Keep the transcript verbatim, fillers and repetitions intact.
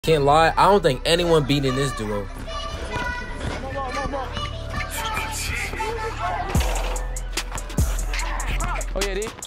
Can't lie, I don't think anyone beating this duo. Oh yeah, D.